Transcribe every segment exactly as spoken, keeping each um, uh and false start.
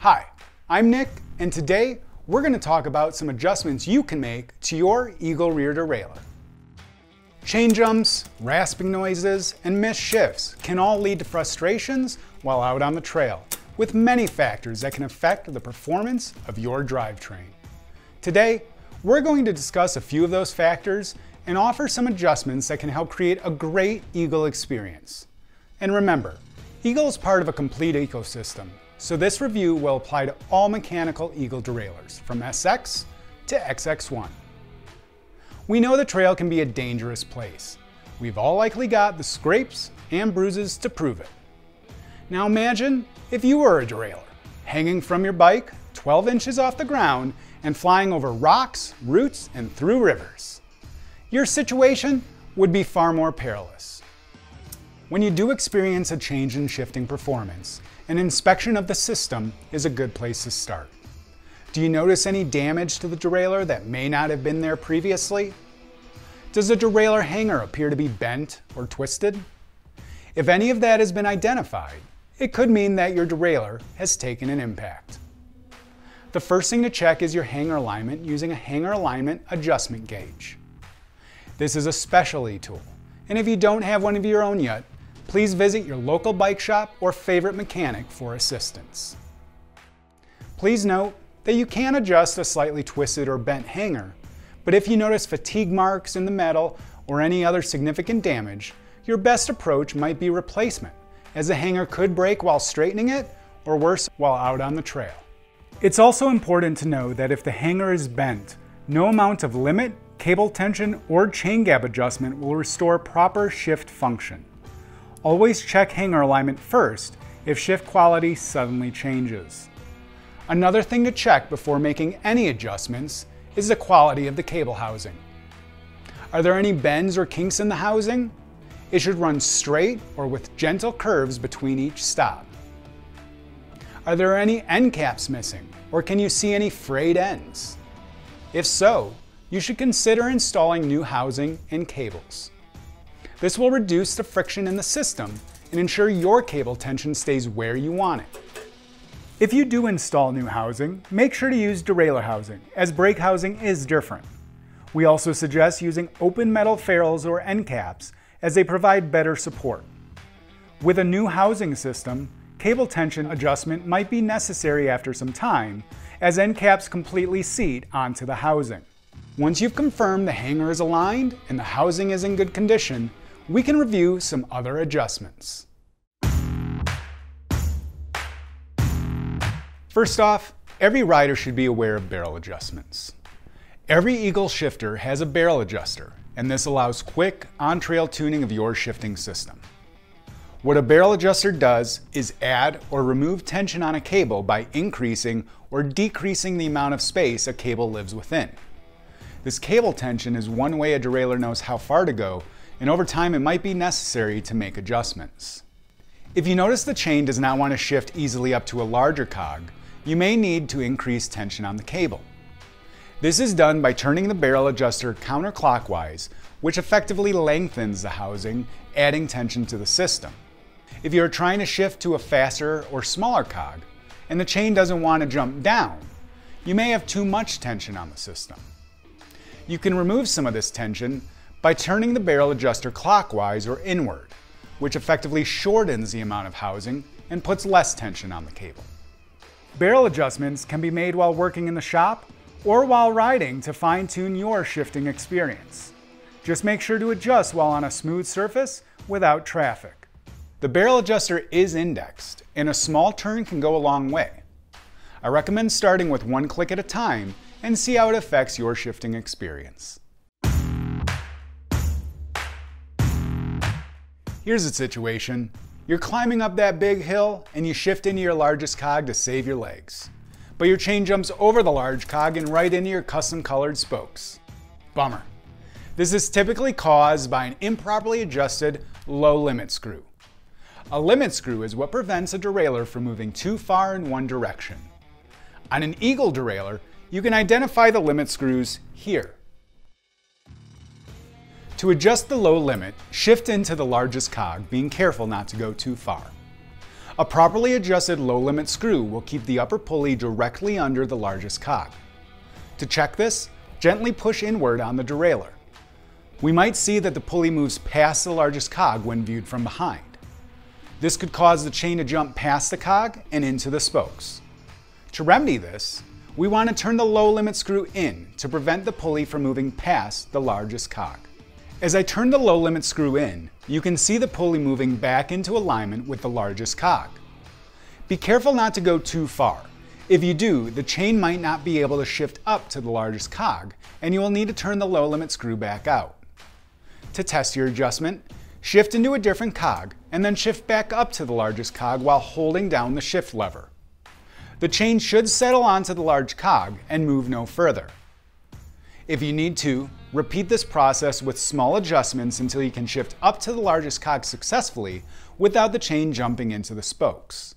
Hi, I'm Nick, and today we're going to talk about some adjustments you can make to your Eagle Rear Derailleur. Chain jumps, rasping noises, and missed shifts can all lead to frustrations while out on the trail, with many factors that can affect the performance of your drivetrain. Today, we're going to discuss a few of those factors and offer some adjustments that can help create a great Eagle experience. And remember, Eagle is part of a complete ecosystem, so this review will apply to all Mechanical Eagle derailleurs, from S X to X X one. We know the trail can be a dangerous place. We've all likely got the scrapes and bruises to prove it. Now imagine if you were a derailleur, hanging from your bike twelve inches off the ground and flying over rocks, roots, and through rivers. Your situation would be far more perilous. When you do experience a change in shifting performance, an inspection of the system is a good place to start. Do you notice any damage to the derailleur that may not have been there previously? Does the derailleur hanger appear to be bent or twisted? If any of that has been identified, it could mean that your derailleur has taken an impact. The first thing to check is your hanger alignment using a hanger alignment adjustment gauge. This is a specialty tool, and if you don't have one of your own yet, please visit your local bike shop or favorite mechanic for assistance. Please note that you can adjust a slightly twisted or bent hanger, but if you notice fatigue marks in the metal or any other significant damage, your best approach might be replacement, as the hanger could break while straightening it, or worse, while out on the trail. It's also important to know that if the hanger is bent, no amount of limit, cable tension, or chain gap adjustment will restore proper shift function. Always check hanger alignment first if shift quality suddenly changes. Another thing to check before making any adjustments is the quality of the cable housing. Are there any bends or kinks in the housing? It should run straight or with gentle curves between each stop. Are there any end caps missing, or can you see any frayed ends? If so, you should consider installing new housing and cables. This will reduce the friction in the system and ensure your cable tension stays where you want it. If you do install new housing, make sure to use derailleur housing, as brake housing is different. We also suggest using open metal ferrules or end caps, as they provide better support. With a new housing system, cable tension adjustment might be necessary after some time, as end caps completely seat onto the housing. Once you've confirmed the hanger is aligned and the housing is in good condition, we can review some other adjustments. First off, every rider should be aware of barrel adjustments. Every Eagle shifter has a barrel adjuster, and this allows quick, on-trail tuning of your shifting system. What a barrel adjuster does is add or remove tension on a cable by increasing or decreasing the amount of space a cable lives within. This cable tension is one way a derailleur knows how far to go, and over time it might be necessary to make adjustments. If you notice the chain does not want to shift easily up to a larger cog, you may need to increase tension on the cable. This is done by turning the barrel adjuster counterclockwise, which effectively lengthens the housing, adding tension to the system. If you are trying to shift to a faster or smaller cog, and the chain doesn't want to jump down, you may have too much tension on the system. You can remove some of this tension by turning the barrel adjuster clockwise or inward, which effectively shortens the amount of housing and puts less tension on the cable. Barrel adjustments can be made while working in the shop or while riding to fine-tune your shifting experience. Just make sure to adjust while on a smooth surface without traffic. The barrel adjuster is indexed, and a small turn can go a long way. I recommend starting with one click at a time and see how it affects your shifting experience. Here's a situation. You're climbing up that big hill and you shift into your largest cog to save your legs. But your chain jumps over the large cog and right into your custom colored spokes. Bummer. This is typically caused by an improperly adjusted low limit screw. A limit screw is what prevents a derailleur from moving too far in one direction. On an Eagle derailleur, you can identify the limit screws here. To adjust the low limit, shift into the largest cog, being careful not to go too far. A properly adjusted low-limit screw will keep the upper pulley directly under the largest cog. To check this, gently push inward on the derailleur. We might see that the pulley moves past the largest cog when viewed from behind. This could cause the chain to jump past the cog and into the spokes. To remedy this, we want to turn the low-limit screw in to prevent the pulley from moving past the largest cog. As I turn the low-limit screw in, you can see the pulley moving back into alignment with the largest cog. Be careful not to go too far. If you do, the chain might not be able to shift up to the largest cog, and you will need to turn the low-limit screw back out. To test your adjustment, shift into a different cog, and then shift back up to the largest cog while holding down the shift lever. The chain should settle onto the large cog and move no further. If you need to, repeat this process with small adjustments until you can shift up to the largest cog successfully without the chain jumping into the spokes.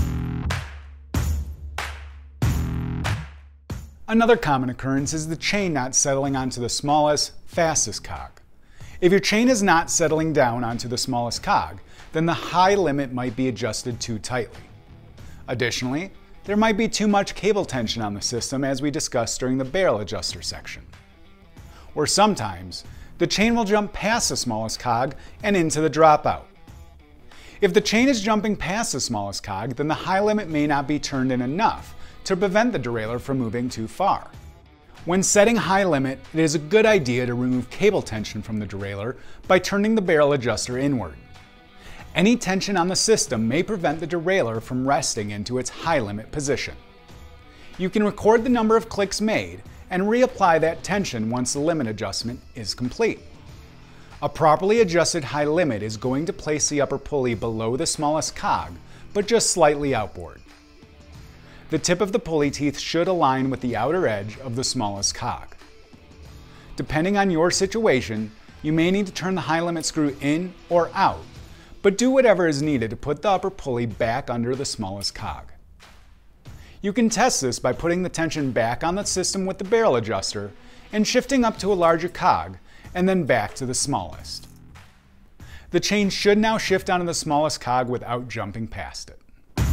Another common occurrence is the chain not settling onto the smallest, fastest cog. If your chain is not settling down onto the smallest cog, then the high limit might be adjusted too tightly. Additionally, there might be too much cable tension on the system, as we discussed during the barrel adjuster section. Or sometimes, the chain will jump past the smallest cog and into the dropout. If the chain is jumping past the smallest cog, then the high limit may not be turned in enough to prevent the derailleur from moving too far. When setting high limit, it is a good idea to remove cable tension from the derailleur by turning the barrel adjuster inward. Any tension on the system may prevent the derailleur from resting into its high limit position. You can record the number of clicks made and reapply that tension once the limit adjustment is complete. A properly adjusted high limit is going to place the upper pulley below the smallest cog, but just slightly outboard. The tip of the pulley teeth should align with the outer edge of the smallest cog. Depending on your situation, you may need to turn the high limit screw in or out, but do whatever is needed to put the upper pulley back under the smallest cog. You can test this by putting the tension back on the system with the barrel adjuster and shifting up to a larger cog and then back to the smallest. The chain should now shift onto the smallest cog without jumping past it.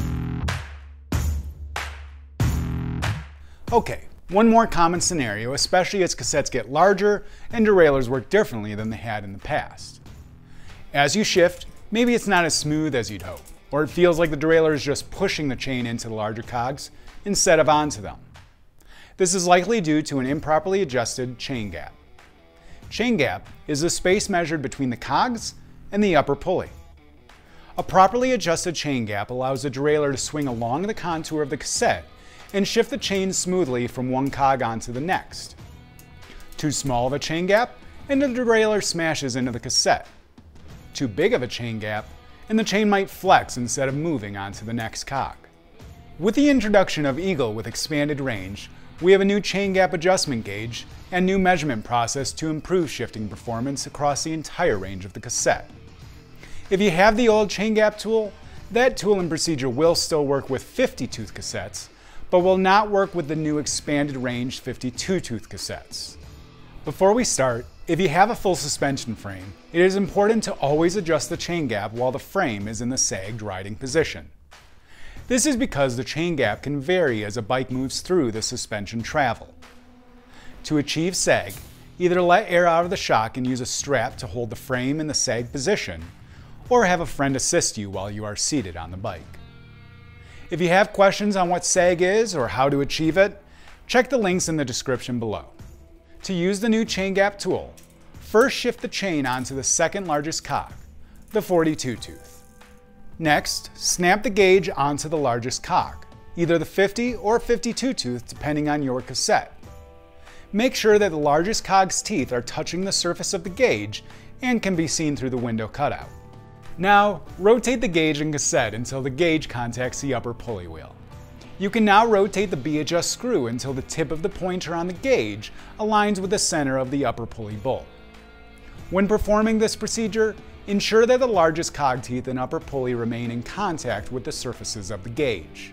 Okay, one more common scenario, especially as cassettes get larger and derailleurs work differently than they had in the past. As you shift, maybe it's not as smooth as you'd hope, or it feels like the derailleur is just pushing the chain into the larger cogs instead of onto them. This is likely due to an improperly adjusted chain gap. Chain gap is the space measured between the cogs and the upper pulley. A properly adjusted chain gap allows the derailleur to swing along the contour of the cassette and shift the chain smoothly from one cog onto the next. Too small of a chain gap, and the derailleur smashes into the cassette. Too big of a chain gap, and the chain might flex instead of moving onto the next cog. With the introduction of Eagle with expanded range, we have a new chain gap adjustment gauge and new measurement process to improve shifting performance across the entire range of the cassette. If you have the old chain gap tool, that tool and procedure will still work with fifty tooth cassettes, but will not work with the new expanded range fifty-two tooth cassettes. Before we start, if you have a full suspension frame, it is important to always adjust the chain gap while the frame is in the sagged riding position. This is because the chain gap can vary as a bike moves through the suspension travel. To achieve sag, either let air out of the shock and use a strap to hold the frame in the sag position, or have a friend assist you while you are seated on the bike. If you have questions on what sag is or how to achieve it, check the links in the description below. To use the new chain gap tool, first shift the chain onto the second largest cog, the forty-two tooth. Next, snap the gauge onto the largest cog, either the fifty or fifty-two tooth depending on your cassette. Make sure that the largest cog's teeth are touching the surface of the gauge and can be seen through the window cutout. Now, rotate the gauge and cassette until the gauge contacts the upper pulley wheel. You can now rotate the B-adjust screw until the tip of the pointer on the gauge aligns with the center of the upper pulley bolt. When performing this procedure, ensure that the largest cog teeth and upper pulley remain in contact with the surfaces of the gauge.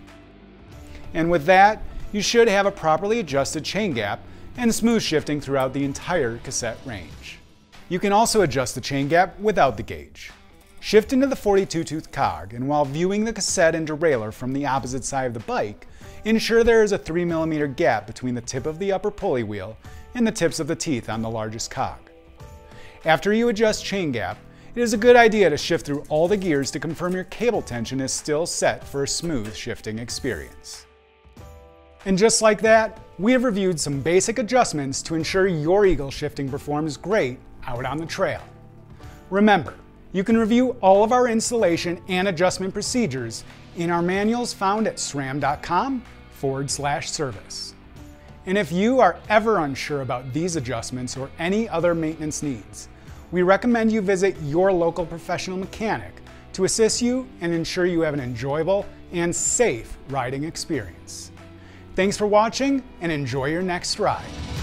And with that, you should have a properly adjusted chain gap and smooth shifting throughout the entire cassette range. You can also adjust the chain gap without the gauge. Shift into the forty-two tooth cog, and while viewing the cassette and derailleur from the opposite side of the bike, ensure there is a three millimeter gap between the tip of the upper pulley wheel and the tips of the teeth on the largest cog. After you adjust chain gap, it is a good idea to shift through all the gears to confirm your cable tension is still set for a smooth shifting experience. And just like that, we have reviewed some basic adjustments to ensure your Eagle shifting performs great out on the trail. Remember, you can review all of our installation and adjustment procedures in our manuals found at SRAM.com forward slash service. And if you are ever unsure about these adjustments or any other maintenance needs, we recommend you visit your local professional mechanic to assist you and ensure you have an enjoyable and safe riding experience. Thanks for watching and enjoy your next ride.